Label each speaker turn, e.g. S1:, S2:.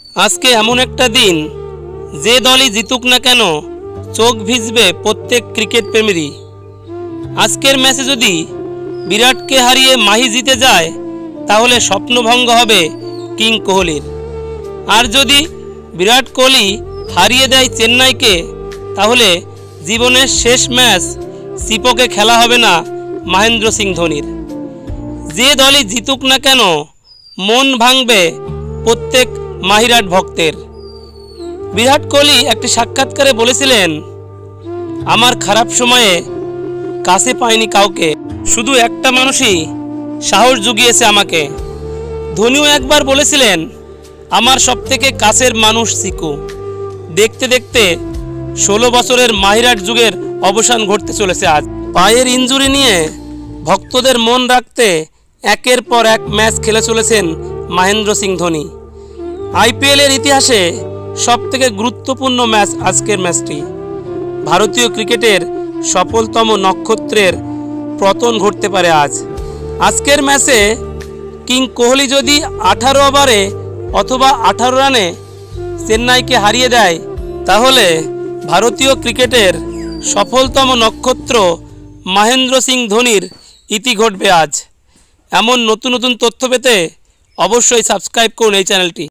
S1: আজকে এমন একটা দিন, যে দলই জিতুক না কেন চোখ ভিজবে প্রত্যেক ক্রিকেট প্রেমীরই। আজকের ম্যাচে যদি বিরাটকে হারিয়ে মাহি জিতে যায় তাহলে স্বপ্নভঙ্গ হবে কিং কোহলির। আর যদি বিরাট কোহলি হারিয়ে দেয় চেন্নাইকে তাহলে জীবনের শেষ ম্যাচ সিপোকে খেলা হবে না মহেন্দ্র সিং ধোনির। যে দলই জিতুক না কেন মন ভাঙবে প্রত্যেক মাহিরাট ভক্তের। বিরাট কোহলি একটি সাক্ষাৎকারে বলেছিলেন, আমার খারাপ সময়ে কাছে পাইনি কাউকে, শুধু একটা মানুষই সাহস জুগিয়েছে আমাকে। ধোনিও একবার বলেছিলেন, আমার সবথেকে কাছের মানুষ সিকু। দেখতে দেখতে 16 বছরের মাহিরাট যুগের অবসান ঘটতে চলেছে আজ। পায়ের ইনজুরি নিয়ে ভক্তদের মন রাখতে একের পর এক ম্যাচ খেলে চলেছেন মহেন্দ্র সিং ধোনি। আইপিএলের ইতিহাসে সবথেকে গুরুত্বপূর্ণ ম্যাচ আজকের ম্যাচটি। ভারতীয় ক্রিকেটের সফলতম নক্ষত্রের পতন ঘটতে পারে আজ। আজকের ম্যাচে কিং কোহলি যদি 18 ওভারে অথবা 18 রানে চেন্নাইকে হারিয়ে দেয় তাহলে ভারতীয় ক্রিকেটের সফলতম নক্ষত্র মহেন্দ্র সিং ধোনির ইতি ঘটবে আজ। এমন নতুন নতুন তথ্য পেতে অবশ্যই সাবস্ক্রাইব করুন এই চ্যানেলটি।